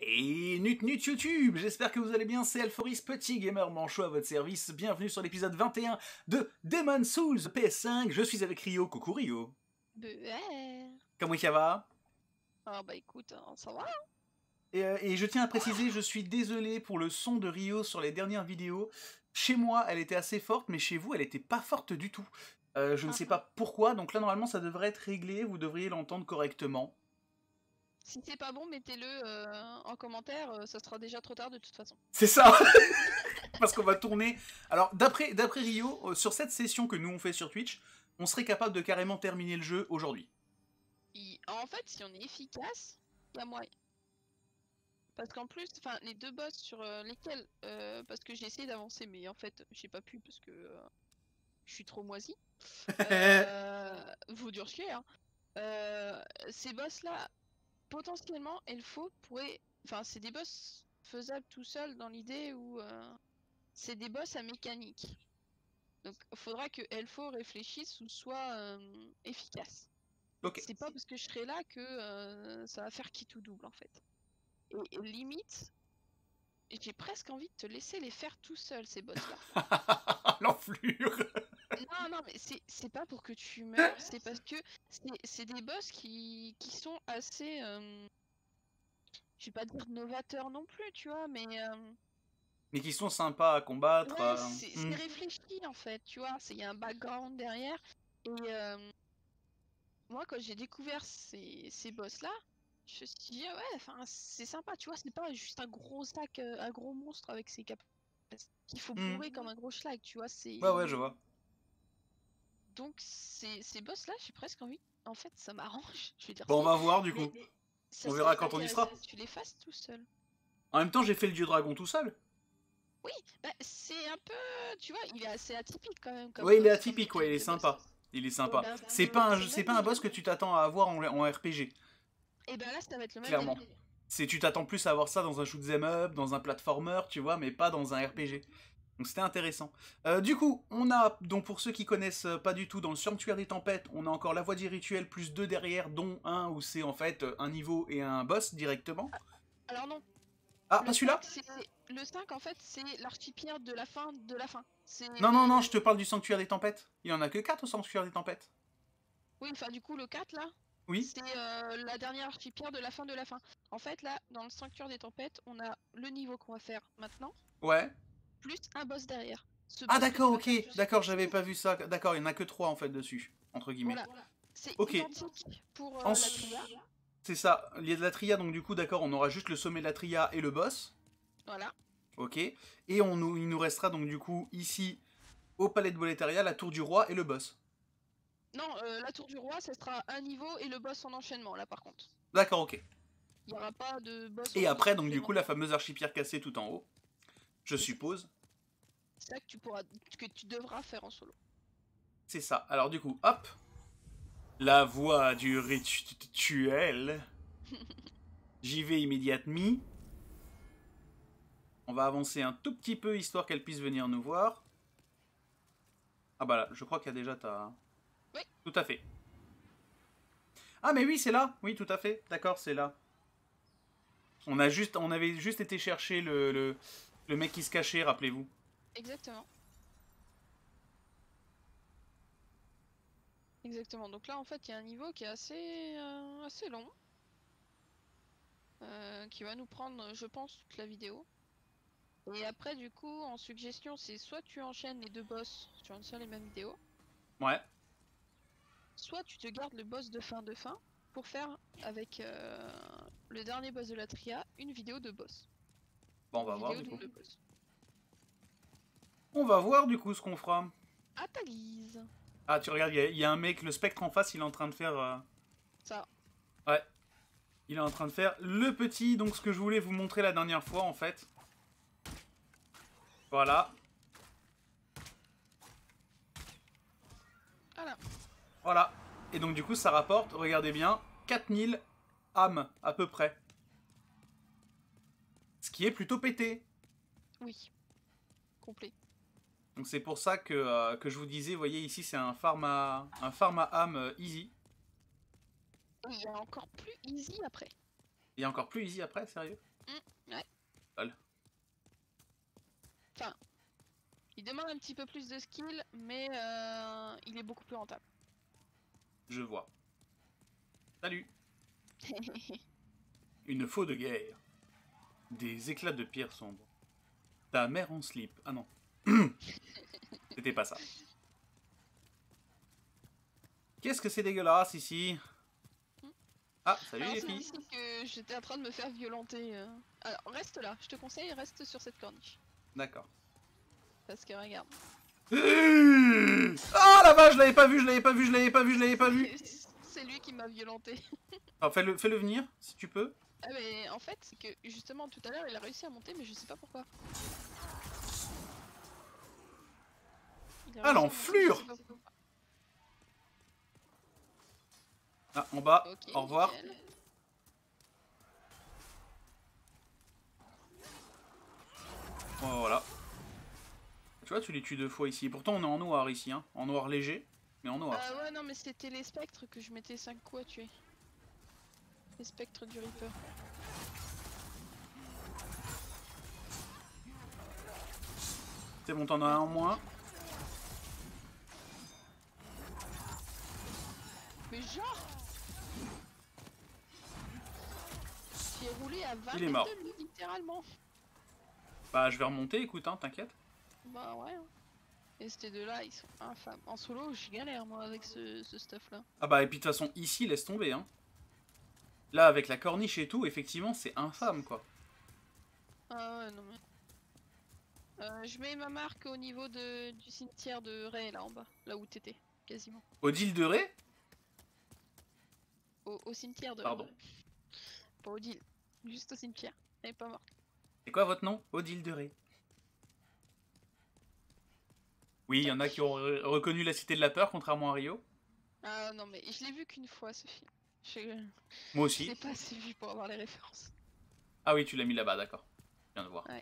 Et nut YouTube, j'espère que vous allez bien, c'est Alphoris, petit gamer manchot à votre service. Bienvenue sur l'épisode 21 de Demon's Souls PS5. Je suis avec Rio. Coucou Rio. Comment ça va? Ah bah écoute, ça va. Et je tiens à préciser, je suis désolé pour le son de Rio sur les dernières vidéos. Chez moi, elle était assez forte, mais chez vous, elle était pas forte du tout. Je ne sais pas pourquoi, donc là, normalement, ça devrait être réglé, vous devriez l'entendre correctement. Si c'est pas bon, mettez-le en commentaire, ça sera déjà trop tard de toute façon. C'est ça. Parce qu'on va tourner... Alors, d'après Rio, sur cette session que nous on fait sur Twitch, on serait capable de carrément terminer le jeu aujourd'hui. En fait, si on est efficace, il y a moyen. Parce qu'en plus, enfin, les deux boss sur lesquels... parce que j'ai essayé d'avancer, mais en fait, j'ai pas pu parce que je suis trop moisi. Vous durciez, hein. Ces boss-là, potentiellement, Elfo pourrait... Enfin, c'est des boss faisables tout seuls dans l'idée où... c'est des boss à mécanique. Donc il faudra que Elfo réfléchisse ou soit efficace. Ok. C'est pas parce que je serai là que ça va faire qui tout double en fait. Et limite, j'ai presque envie de te laisser les faire tout seul ces boss là. L'enflure. Non, mais c'est pas pour que tu meurs, c'est parce que c'est des boss qui sont assez... je vais pas dire novateurs non plus, tu vois, mais... Mais qui sont sympas à combattre. Ouais, c'est réfléchi en fait, tu vois, il y a un background derrière. Et moi, quand j'ai découvert ces boss-là, je me suis dit, ah ouais, enfin, c'est sympa, tu vois, c'est pas juste un gros sac, un gros monstre avec ses capacités qu'il faut bourrer comme un gros schlag, tu vois, c'est... Ouais, je vois. Donc, ces boss-là, j'ai presque envie, en fait, ça m'arrange, je vais dire Bon, on ça. va voir du coup. Ça On serait verra quand on y intéressant sera. que tu les fasses tout seul. En même temps, j'ai fait le dieu dragon tout seul. Oui, bah, c'est un peu, tu vois, il est assez atypique quand même comme Ouais, il est boss, atypique, ouais, il est sympa. Il est sympa. Ben, C'est pas un boss que tu t'attends à avoir en RPG. Et ben là, ça va être le même Clairement. délire. Tu t'attends plus à avoir ça dans un shoot'em up, dans un platformer, tu vois, mais pas dans un RPG. Donc c'était intéressant. Du coup, on a, donc pour ceux qui connaissent pas du tout, dans le Sanctuaire des Tempêtes, on a encore la voie du rituel plus 2 derrière, dont un où c'est en fait un niveau et un boss directement. Alors non. Ah, pas celui-là? Le 5, en fait, c'est l'archipierre de la fin de la fin. Non, je te parle du Sanctuaire des Tempêtes. Il y en a que 4 au Sanctuaire des Tempêtes. Oui, enfin, du coup, le 4, là, Oui. c'est la dernière archipierre de la fin de la fin. En fait, là, dans le Sanctuaire des Tempêtes, on a le niveau qu'on va faire maintenant. Ouais. Plus un boss derrière. Ah d'accord, ok. D'accord, j'avais pas vu ça. D'accord, il y en a que 3 en fait dessus, entre guillemets. Voilà. C'est identique pour la tria. C'est ça, il y a de la tria, donc du coup, d'accord, on aura juste le sommet de la tria et le boss. Voilà. Ok. Et il nous restera donc du coup, ici, au palais de Bolettaria, la tour du roi et le boss. Non, la tour du roi, ça sera un niveau et le boss en enchaînement, là, par contre. D'accord, ok. Il n'y aura pas de boss. Et après, donc du coup, la fameuse archipierre cassée tout en haut, je suppose. C'est ça que tu devras faire en solo. C'est ça. Alors du coup, hop. La voie du rituel. J'y vais immédiatement. On va avancer un tout petit peu, histoire qu'elle puisse venir nous voir. Ah bah là, je crois qu'il y a déjà ta... Oui. Tout à fait. Ah mais oui, c'est là. Oui, tout à fait. D'accord, c'est là. On avait juste été chercher le mec qui se cachait, rappelez-vous. Exactement. Exactement. Donc là, en fait, il y a un niveau qui est assez long. Qui va nous prendre, je pense, toute la vidéo. Et après, du coup, en suggestion, c'est soit tu enchaînes les deux boss sur une seule et même vidéo. Ouais. Soit tu te gardes le boss de fin pour faire avec le dernier boss de la tria une vidéo de boss. Bon, on va voir du coup. On va voir du coup ce qu'on fera. À ta guise. Ah, tu regardes, il y a un mec, le spectre en face, il est en train de faire... Ça. Ouais. Il est en train de faire le petit, donc ce que je voulais vous montrer la dernière fois en fait. Voilà. Voilà. Et donc du coup ça rapporte, regardez bien, 4000 âmes à peu près. Ce qui est plutôt pété. Oui. Complet. Donc c'est pour ça que je vous disais, vous voyez ici c'est un farm à âme easy. Et il y a encore plus easy après. Il y a encore plus easy après, sérieux? Ouais. Lol. Enfin, il demande un petit peu plus de skill, mais il est beaucoup plus rentable. Je vois. Salut. Une faux de guerre. Des éclats de pierre sombre. Ta mère en slip. Ah non. C'était pas ça. Qu'est-ce que c'est dégueulasse ici? Ah, salut Alors les c'est filles. ici que j'étais en train de me faire violenter. Alors reste là, je te conseille, reste sur cette corniche. D'accord. Parce que regarde. Ah la vache, je l'avais pas vu, je l'avais pas vu, je l'avais pas vu, je l'avais pas vu. C'est lui qui m'a violenté. Alors fais-le venir, si tu peux. Ah mais en fait, c'est que justement tout à l'heure il a réussi à monter, mais je sais pas pourquoi. Il a Ah réussi à monter, l'enflure! je sais pas pourquoi. Ah, en bas, Ok, au revoir. nickel. Voilà. Tu vois, tu les tues 2 fois ici. Pourtant, on est en noir ici, hein. En noir léger, mais en noir. Ah ouais, non, mais c'était les spectres que je mettais 5 coups à tuer. Les spectres du Reaper. C'est bon, t'en as un en moins. Mais genre j'ai roulé à 20 Il est mètres mort. de lui, littéralement. Bah, je vais remonter, écoute, hein, t'inquiète. Bah ouais. Et ces deux-là, ils sont infâmes. En solo, je galère moi avec ce stuff-là. Ah bah, et puis de toute façon, ici, laisse tomber, hein. Là, avec la corniche et tout, effectivement, c'est infâme, quoi. Ah ouais, non mais... je mets ma marque au niveau du cimetière de Ray, là en bas. Là où t'étais, quasiment. Odile de Ré? Au cimetière de Ray. Pardon. Pas au deal. Juste au cimetière. Elle est pas morte. C'est quoi votre nom? Odile de Ré. Oui, il y en a qui ont reconnu la Cité de la Peur, contrairement à Rio. Ah non mais je l'ai vu qu'une fois ce film. Moi Je aussi. sais pas assez vu pour avoir les références. Ah oui, tu l'as mis là-bas, d'accord. Je viens de voir. Ouais.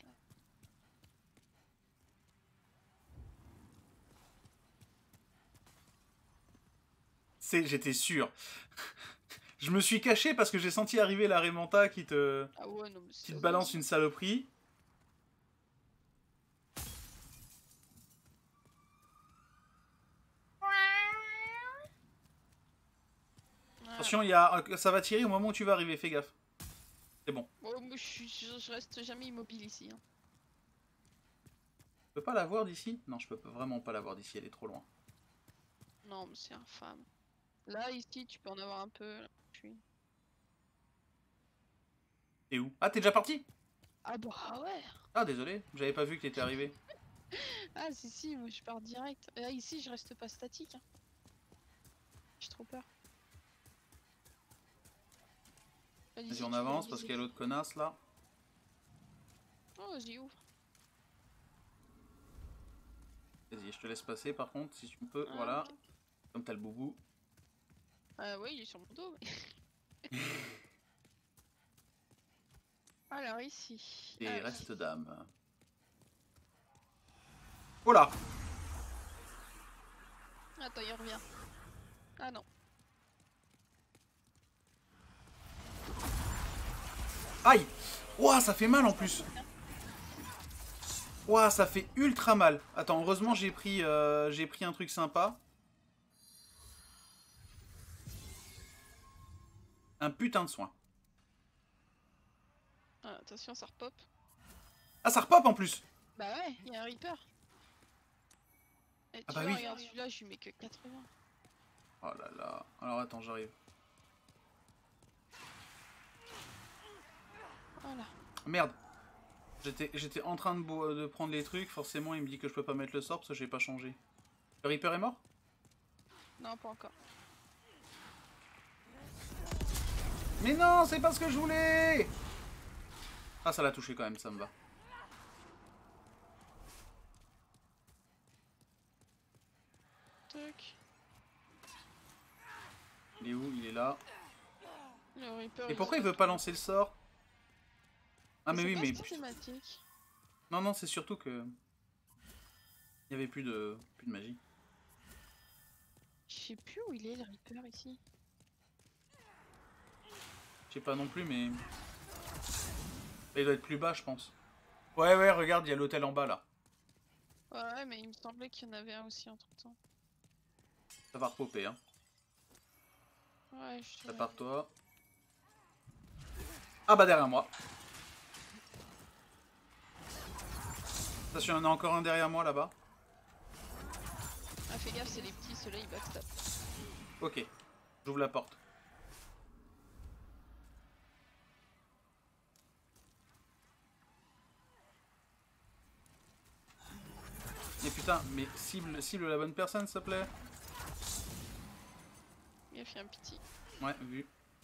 J'étais sûr. Je me suis caché parce que j'ai senti arriver la Raymanta qui te Ah ouais, non mais qui te balance une saloperie. Attention, ça va tirer au moment où tu vas arriver, fais gaffe. C'est bon. Oh, moi, je reste jamais immobile ici. Hein. Je peux pas la voir d'ici? Non, je peux vraiment pas la voir d'ici, elle est trop loin. Non, mais c'est infâme. Là, ici, tu peux en avoir un peu. Là, je suis... T'es où? Ah, t'es déjà parti? Ah bah ouais. Ah, désolé, j'avais pas vu que t'étais arrivé. Ah si, moi je pars direct. Là, ici, je reste pas statique. Hein. J'ai trop peur. Vas-y, on avance parce qu'il y a l'autre connasse là. Oh, vas-y, ouvre. Vas-y, je te laisse passer par contre, si tu peux, Ah, voilà. okay. Comme t'as le boubou. Ah ouais, il est sur mon dos. Mais... Alors ici. Et Ah, reste d'âme. Oh là! attends, il revient. Ah non. Aïe! Ouah, ça fait mal en plus! Ouah, ça fait ultra mal. Attends, heureusement j'ai pris un truc sympa. Un putain de soin. Ah, attention, ça repop. Ah, ça repop en plus! Bah ouais, il y a un Reaper. Et Ah tu bah vois, oui. regarde celui-là, je lui mets que 80. Oh là là. Alors attends, j'arrive. Voilà. Merde. J'étais en train de prendre les trucs. Forcément, il me dit que je peux pas mettre le sort parce que j'ai pas changé. Le Reaper est mort? Non, pas encore. Mais non, c'est pas ce que je voulais! Ah, ça l'a touché quand même, ça me va. Truc. Il est où? Il est là. Le Reaper. Et pourquoi il veut pas lancer le sort? Ah mais oui, mais... Systématique. Non, non, c'est surtout que... Il y avait plus de magie. Je sais plus où il est, le Reaper, ici. Je sais pas non plus, mais... Il doit être plus bas, je pense. Ouais, ouais, regarde, il y a l'hôtel en bas, là. Ouais, mais il me semblait qu'il y en avait un aussi entre temps. Ça va repopper, hein. Ouais, Ça part toi. Ah bah derrière moi. Attention, il y en a encore un derrière moi, là-bas. Ah, fais gaffe, c'est les petits, ceux-là ils backstab. Ok, j'ouvre la porte. Et putain, mais cible la bonne personne, s'il te plaît. Il a fait un petit. Ouais, vu.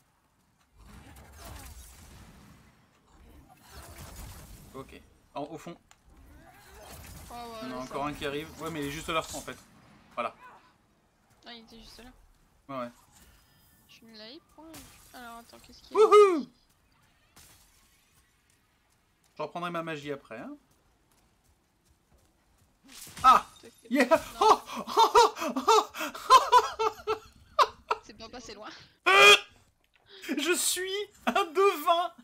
Ok. Au fond, Oh, ouais, on a ça encore va. un qui arrive. Ouais, mais il est juste là, en fait. Voilà. Ah, il était juste là. Ouais, ouais. Je suis une live, point. Alors, attends, qu'est-ce qu'il y a Wouhou! ici? Je reprendrai ma magie après, hein. Ah! Yeah! Non, Oh! c'est pas passé loin. Je suis un devin!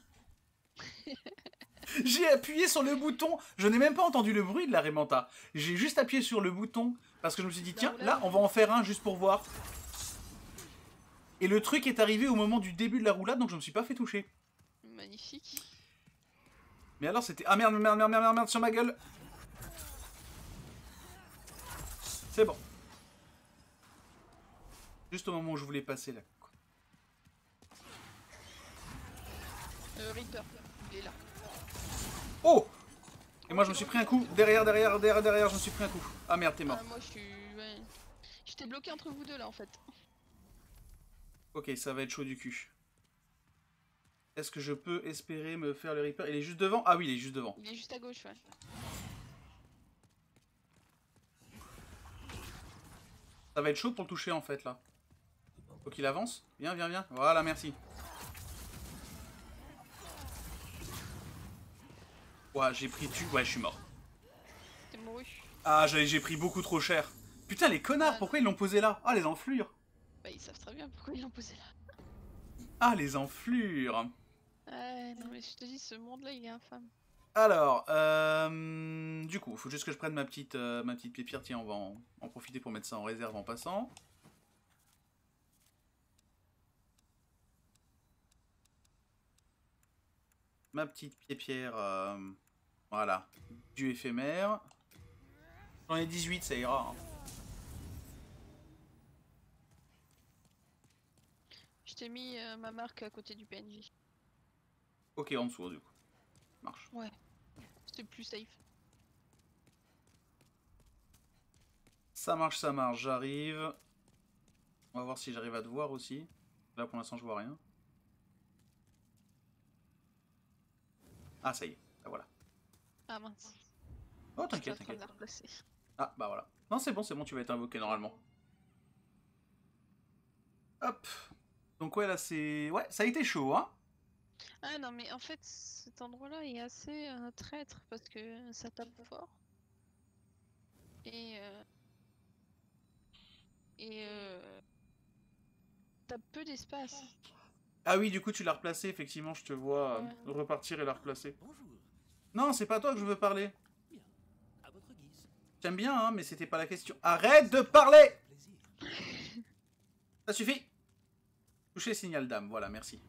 J'ai appuyé sur le bouton, je n'ai même pas entendu le bruit de la Raimanta. J'ai juste appuyé sur le bouton parce que je me suis dit, tiens, là, on va en faire un juste pour voir. Et le truc est arrivé au moment du début de la roulade, donc je me suis pas fait toucher. Magnifique. Mais alors c'était... Ah merde, merde, merde, merde, merde, merde, sur ma gueule. C'est bon. Juste au moment où je voulais passer là. Reaper, il est là. Oh! Et moi je me suis pris un coup. Derrière, je me suis pris un coup. Ah merde, t'es mort. Ah, moi je suis... Ouais. J'étais bloqué entre vous deux là en fait. Ok, ça va être chaud du cul. Est-ce que je peux espérer me faire le Reaper? Il est juste devant? Ah oui, il est juste devant. Il est juste à gauche, ouais. Ça va être chaud pour le toucher en fait là. Faut qu'il avance. Viens, viens, viens. Voilà, merci. Ouais, j'ai pris tu. Ouais, je suis mort. T'es mouru. Ah, j'ai pris beaucoup trop cher. Putain, les connards, pourquoi ils l'ont posé là? Ah, les enflures. Bah, ils savent très bien pourquoi ils l'ont posé là. Ah, les enflures. Ouais, non mais je te dis, ce monde-là, il est infâme. Alors, du coup, faut juste que je prenne ma petite pierre. Tiens, on va en profiter pour mettre ça en réserve en passant. Ma petite pierre, voilà, du éphémère. J'en ai 18, ça ira. Hein. Je t'ai mis ma marque à côté du PNJ. Ok, en dessous, du coup. Marche. Ouais, c'est plus safe. Ça marche, j'arrive. On va voir si j'arrive à te voir aussi. Là, pour l'instant, je vois rien. Ah, ça y est, là, voilà. Ah mince. Oh, J'étais en t'inquiète, train de t'inquiète. la replacer. Ah, bah voilà. Non, c'est bon, tu vas être invoqué normalement. Hop. Donc ouais, là, c'est... Ouais, ça a été chaud, hein. Ah non mais en fait cet endroit-là est assez traître parce que ça tape fort. Et t'as peu d'espace. Ah oui, du coup, tu l'as replacé, effectivement, je te vois Ouais. repartir et la replacer. Bonjour. Non, c'est pas à toi que je veux parler. Bien. À votre guise. J'aime bien, hein, mais c'était pas la question. Arrête de parler! Plaisir. Ça suffit. Toucher signal d'âme, voilà, merci.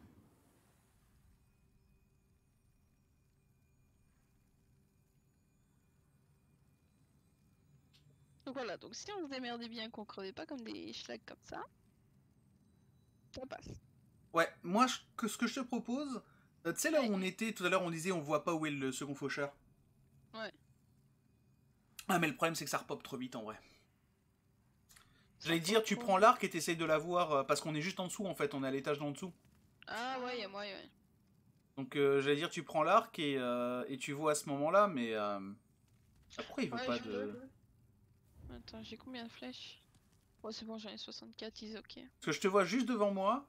Donc voilà, donc si on se démerdait bien, qu'on crevait pas comme des schlags comme ça passe. Ouais, moi, ce que je te propose... tu sais, là où on était, tout à l'heure, on disait on voit pas où est le second faucheur. Ouais. Ah, mais le problème, c'est que ça repop trop vite, en vrai. J'allais dire, tu prends l'arc et t'essayes de la voir, parce qu'on est juste en dessous, en fait, on est à l'étage d'en dessous. Ah ouais, y'a moyen, ouais. Donc, j'allais dire, tu prends l'arc et tu vois à ce moment-là, mais... Ah, pourquoi il veut pas de... Attends, j'ai combien de flèches? Oh c'est bon, j'en ai 64, ils ok. Parce que je te vois juste devant moi.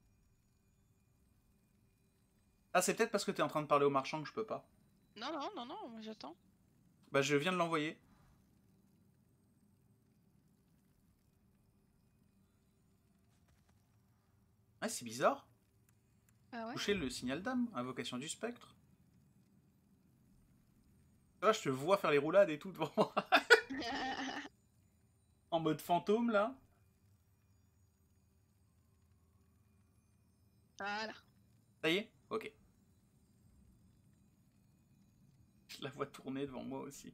Ah, c'est peut-être parce que t'es en train de parler au marchand que je peux pas. Non, non, non, non, moi j'attends. Bah, je viens de l'envoyer. Ah, c'est bizarre. Ah ouais? Toucher le signal d'âme, invocation du spectre. Là, je te vois faire les roulades et tout devant moi. En mode fantôme, là. Voilà. Ça y est? Ok. Je la vois tourner devant moi aussi.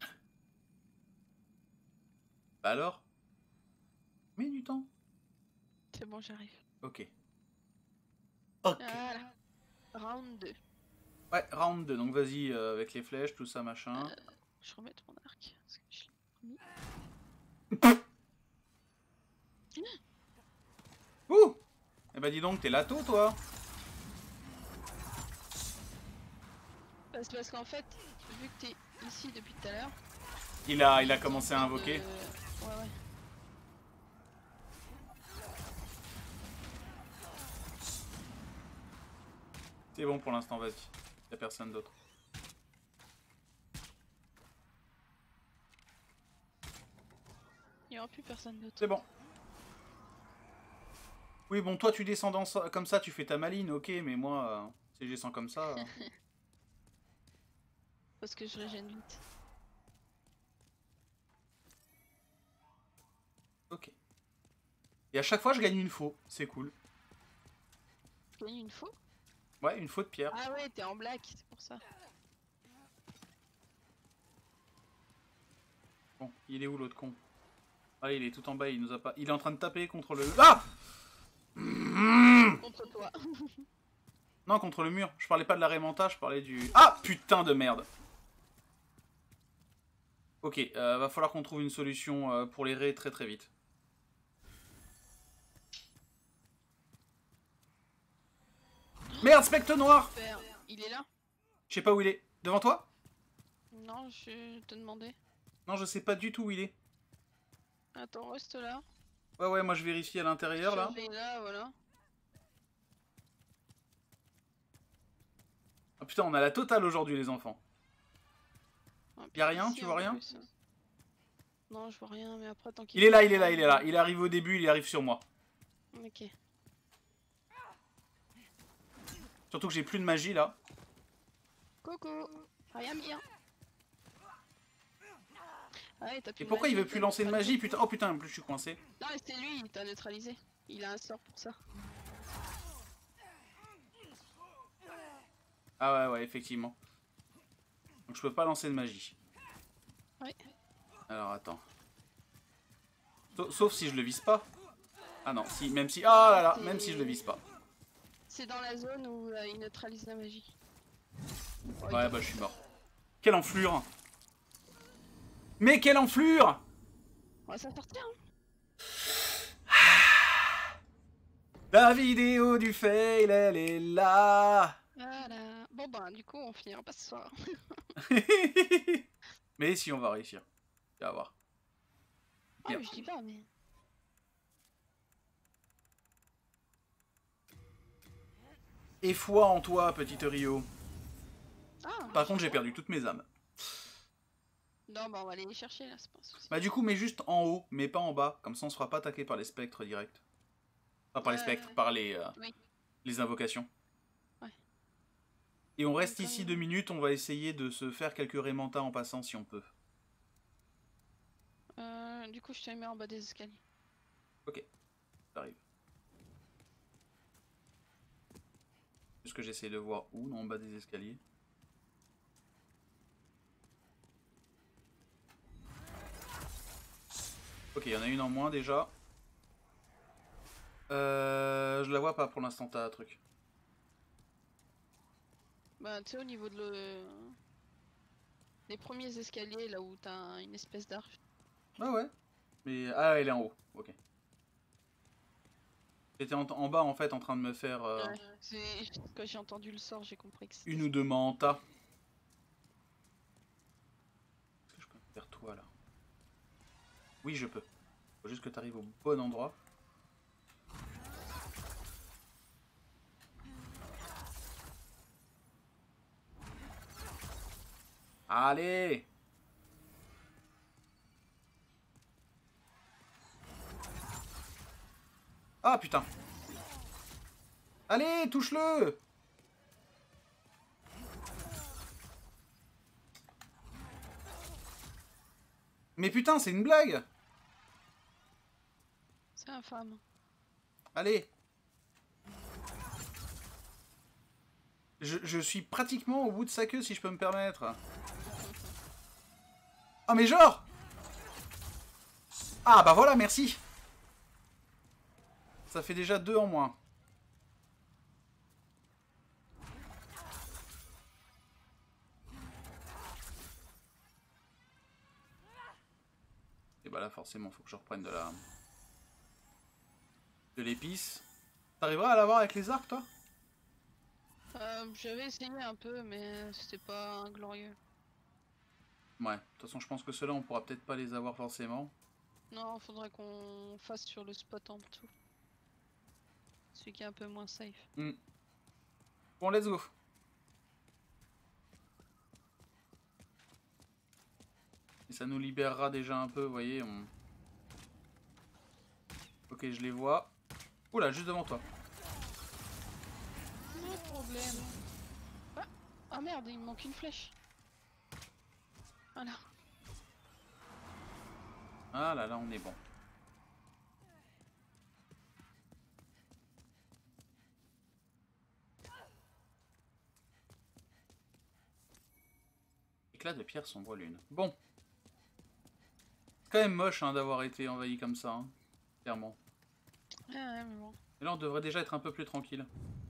Bah alors? Mets du temps. C'est bon, j'arrive. Ok. Ok. Voilà. Round 2. Ouais, round 2. Donc vas-y, avec les flèches, tout ça, machin. Je remets mon arc. Parce que je l'ai remis. Ouh! Eh bah dis donc, t'es lato, toi. Bah, c'est parce qu'en fait, vu que t'es ici depuis tout à l'heure... Il a commencé à invoquer. Ouais, ouais. C'est bon pour l'instant, vas-y. Y'a personne d'autre. Il n'y aura plus personne d'autre. C'est bon. Oui, bon, toi, tu descends comme ça, tu fais ta maline, ok, mais moi, si je descends comme ça... Parce que je régène vite. Ok. Et à chaque fois, je gagne une faux. C'est cool. Tu gagnes une faux? Ouais, une faux de pierre. Ah ouais, t'es en black, c'est pour ça. Bon, il est où l'autre con? Ah, il est tout en bas, il nous a pas... Il est en train de taper contre le... Ah! Contre toi. Non, contre le mur. Je parlais pas de la Raymanta, je parlais du... Ah! Putain de merde! Ok, va falloir qu'on trouve une solution pour les raies très très vite. Merde, spectre noir! Super. Il est là? Je sais pas où il est. Devant toi? Non, je te demandais. Non, je sais pas du tout où il est. Attends, reste là. Ouais, ouais, moi je vérifie à l'intérieur là. Surveille là, voilà. Ah putain, on a la totale aujourd'hui, les enfants. Ah, Y'a rien, ici, tu vois en rien? plus. Non, je vois rien, mais après, tant qu'il Il est là, il est là, il est là. Il arrive au début, il arrive sur moi. Ok. Surtout que j'ai plus de magie là. Coucou. Rien bien. Ah ouais, t'as plus Et de pourquoi il magie, veut plus t'as lancer de neutralisé. magie? Putain, oh putain, en plus je suis coincé. Non, mais c'est lui, il t'a neutralisé. Il a un sort pour ça. Ah ouais, ouais, effectivement. Donc je peux pas lancer de magie. Ouais. Alors attends. Sauf si je le vise pas. Ah non, si, même si... Ah là là, même si je le vise pas. C'est dans la zone où il neutralise la magie. Oh, il Ouais, t'a- bah je suis mort. Quelle enflure! Mais quelle enflure! On va s'en sortir, hein. La vidéo du fail, elle est là! Voilà. Bon ben, du coup, on finira pas ce soir. Mais si, on va réussir. Tu vas voir. Ah, mais je dis pas, mais... Et foi en toi, petite Rio. Ah, Par contre, j'ai perdu toutes mes âmes. non, bah on va aller les chercher là, c'est pas un souci. Bah du coup, mais juste en haut, mais pas en bas. Comme ça, on se fera pas attaquer par les spectres direct. Pas par les spectres, par Oui. les invocations. Ouais. Et on reste Comme- ici 2 minutes, on va essayer de se faire quelques Raymanta en passant si on peut. Du coup, je te mets en bas des escaliers. Ok, ça arrive. Juste que j'essaie de voir où, non, en bas des escaliers. Ok, il y en a une en moins déjà. Je la vois pas pour l'instant, t'as un truc. Bah, tu sais, au niveau de les premiers escaliers, là où t'as une espèce d'arche. Ah ouais. Mais ah, elle est en haut. Ok. J'étais en bas en fait en train de me faire Ouais, quand j'ai entendu le sort, j'ai compris que c'était... une ou deux mantas. Est-ce que je peux me faire toi là? Oui, je peux. Faut juste que tu arrives au bon endroit. Allez! Ah putain! Allez, touche-le! Mais putain, c'est une blague! C'est infâme. Allez! Je suis pratiquement au bout de sa queue, si je peux me permettre. Ah, mais genre! Ah, bah voilà, merci! Ça fait déjà 2 en moins. Et bah là, forcément, faut que je reprenne de la... de l'épice. T'arriveras à l'avoir avec les arcs, toi? J'avais essayé un peu, mais c'était pas glorieux. Ouais, de toute façon, je pense que ceux-là, on pourra peut-être pas les avoir forcément. Non, faudrait qu'on fasse sur le spot en dessous. Celui qui est un peu moins safe. Bon, let's go. Et ça nous libérera déjà un peu, vous voyez. Ok, je les vois. Oula, juste devant toi. Pas de problème. Ah merde, il me manque une flèche. Voilà. Ah là là, on est bon. Éclat de pierre sombre lune. Bon. C'est quand même moche hein, d'avoir été envahi comme ça, hein. Clairement. Ouais, mais bon. Et là, on devrait déjà être un peu plus tranquille.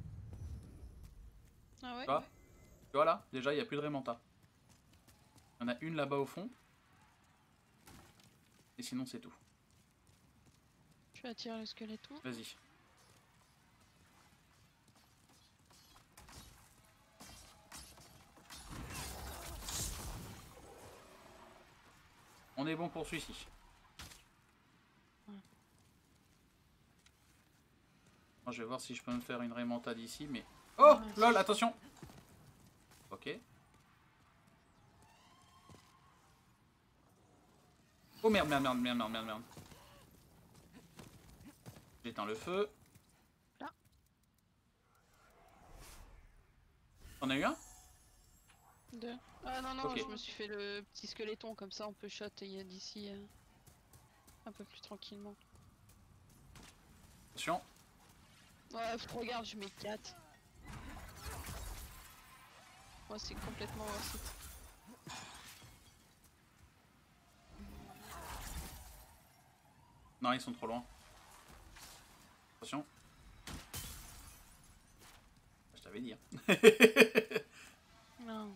Ah ouais? Tu vois? Tu vois là? Déjà, il n'y a plus de Raymanta. Il y en a une là-bas au fond. Et sinon, c'est tout. Je vais attirer le squeletton. Vas-y. On est bon pour celui-ci. Ouais. Moi, je vais voir si je peux me faire une Raymanta d'ici, mais... Oh! Ouais. Lol, attention! Ok. Oh merde, merde, merde, merde, merde, merde, merde. J'éteins le feu. Là. T'en as eu un? Deux. Ah non, non, Ok. je me suis fait le petit squeletton, comme ça on peut shot d'ici un peu plus tranquillement. Attention. Ouais, regarde, je mets 4. Moi, c'est complètement worth it. Non, ils sont trop loin. Attention. Je t'avais dit. Hein. Non.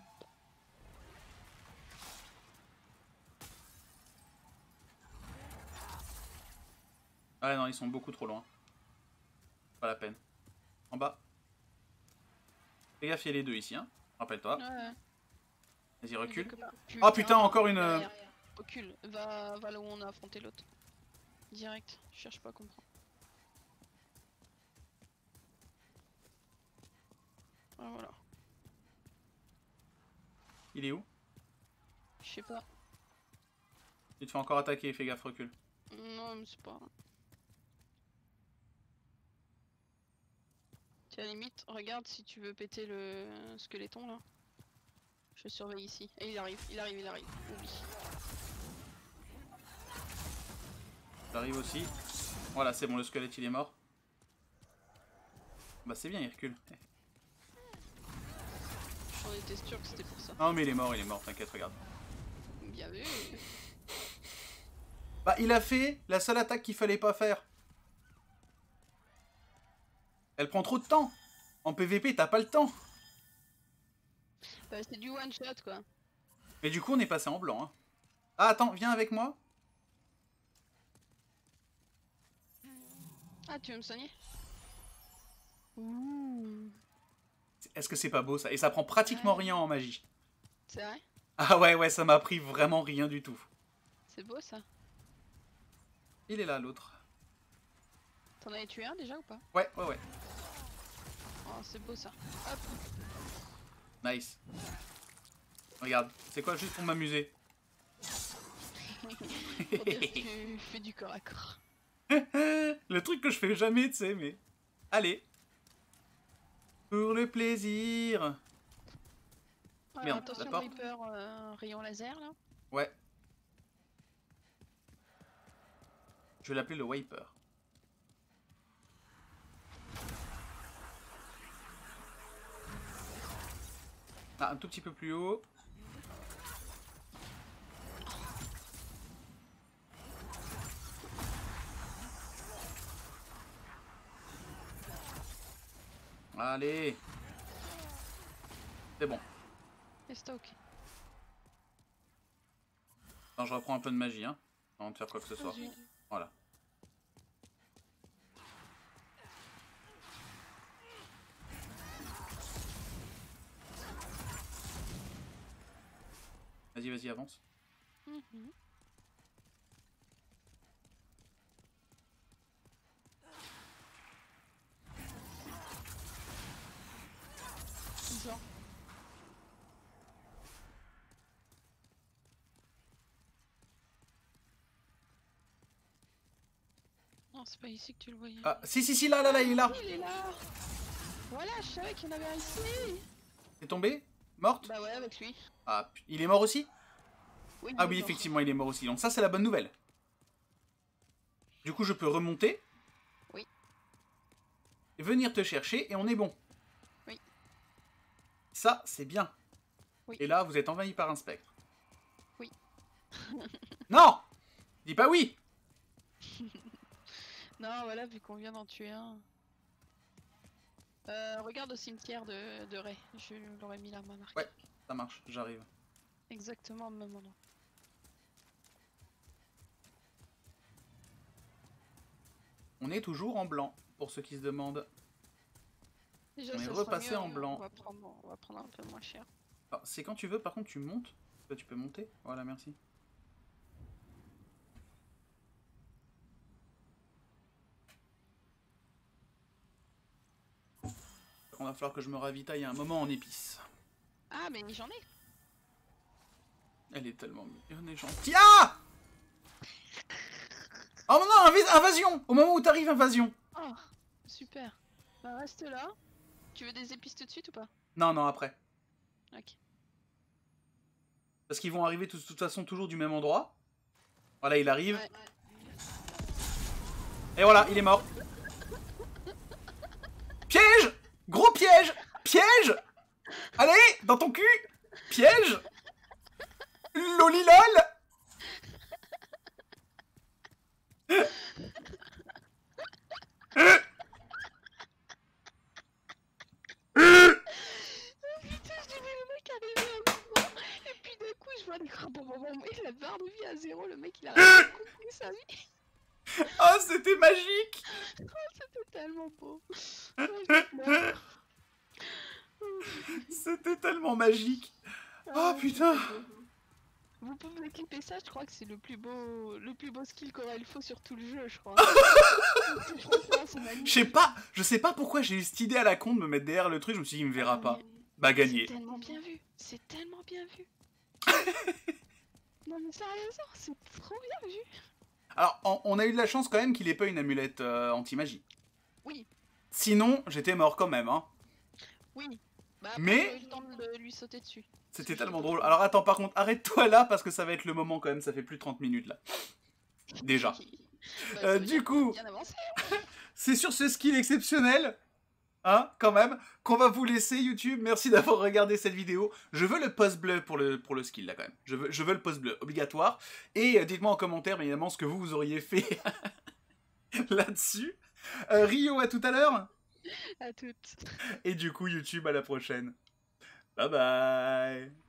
Ah non, ils sont beaucoup trop loin. Pas la peine. En bas. Fais gaffe, il y a les deux ici, hein. Rappelle-toi. Ouais. Vas-y, recule. Oh putain, encore une... Recule, va là où on a affronté l'autre. Direct, je cherche pas à comprendre. Ah, voilà. Il est où? Je sais pas. Il te fait encore attaquer, fais gaffe, recule. Non, mais c'est pas. Tiens, à la limite, regarde si tu veux péter le squeletton là. Je surveille ici. Et il arrive. Oublie. J'arrive aussi. Voilà, c'est bon, le squelette il est mort. Bah c'est bien, il recule. J'en étais sûr que c'était pour ça. Non mais il est mort, t'inquiète, regarde. Bien vu. Bah il a fait la seule attaque qu'il fallait pas faire. Elle prend trop de temps. En PVP, t'as pas le temps. Bah, c'est du one shot quoi. Mais du coup, on est passé en blanc. Hein. Ah, attends, viens avec moi. Ah, tu veux me soigner? Ouh. Est-ce que c'est pas beau ça? Et ça prend pratiquement rien en magie. C'est vrai? Ah ouais, ça m'a pris vraiment rien du tout. C'est beau ça. Il est là, l'autre. T'en avais tué un déjà ou pas? Ouais. Oh, c'est beau ça. Hop. Nice. Regarde, c'est quoi juste pour m'amuser? Pour dire que tu fais du corps à corps. Le truc que je fais jamais, tu sais, mais... Allez. Pour le plaisir. Ouais, Merde, attention, d'accord. Reaper, rayon laser là. Ouais. Je vais l'appeler le Wiper. Ah, un tout petit peu plus haut. Allez. C'est bon. Et stock. Attends, je reprends un peu de magie, hein, avant de faire quoi que ce soit. Vas-y. Voilà. Vas-y, vas-y, avance. Mhm. Genre. Non, c'est pas ici que tu le voyais. Ah, si, là, il est là. Il est là. Voilà, je savais qu'il y en avait un ici. T'es tombé? Morte? Bah ouais, avec lui. Ah, il est mort aussi? Oui, Ah il oui, est mort. effectivement, il est mort aussi. Donc ça, c'est la bonne nouvelle. Du coup, je peux remonter. Oui. Et venir te chercher et on est bon. Oui. Ça, c'est bien. Oui. Et là, vous êtes envahi par un spectre. Oui. Non! Dis pas oui! Non, voilà, vu qu'on vient d'en tuer un. Regarde au cimetière de Ray. Je l'aurais mis là, ma marque. Ouais. Ça marche, j'arrive. Exactement au même endroit. On est toujours en blanc, pour ceux qui se demandent. Déjà, On est ça sera repassé mieux, en blanc. On va prendre un peu moins cher. Ah, c'est quand tu veux, par contre, tu montes. Toi, tu peux monter. Voilà, merci. Il va falloir que je me ravitaille à un moment en épices. Ah, mais j'en ai. Elle est tellement mignonne et gentille. Ah! Oh non, invasion! Au moment où t'arrives, invasion! Oh, super. Bah, reste là. Tu veux des épices tout de suite ou pas? Non, non, après. Ok. Parce qu'ils vont arriver de toute façon toujours du même endroit. Voilà, il arrive. Ouais. Et voilà, il est mort. Piège! Gros piège! Piège! Allez, dans ton cul! Piège! Lolilol! Putain, j'ai vu le mec arriver à un moment, et puis d'un coup, je vois des crapauds. Il a barre de vie à zéro. Le mec, il a rien compris sa vie. Oh, c'était magique! C'était tellement beau. Oh, je pleure. C'était tellement magique! Oh Ah, putain! c'était beau. Vous pouvez clipper ça, je crois que c'est le plus beau skill qu'aura il faut sur tout le jeu, je crois. Franchement, c'est magnifique. Je sais pas pourquoi j'ai eu cette idée à la con de me mettre derrière le truc, je me suis dit, il me verra pas. Mais Bah, gagné. c'est tellement bien vu. C'est tellement bien vu. Non mais sérieusement, c'est trop bien vu. Alors, on a eu de la chance quand même qu'il ait pas une amulette anti-magie. Oui, Sinon, j'étais mort quand même, hein. oui. Bah après, Mais- j'ai eu le temps de lui sauter dessus. C'était tellement drôle. Alors attends, par contre, arrête-toi là parce que ça va être le moment quand même, ça fait plus de 30 minutes là. Déjà. Bah, ça veut Du dire coup- qu'on a bien avancé. C'est sur ce skill exceptionnel, hein, quand même, qu'on va vous laisser YouTube. Merci d'avoir regardé cette vidéo. Je veux le pouce bleu pour le skill là quand même. Je veux le pouce bleu, obligatoire. Et dites-moi en commentaire, bien évidemment, ce que vous auriez fait là-dessus. Rio, à tout à l'heure. À toutes. Et du coup, YouTube, à la prochaine. Bye bye.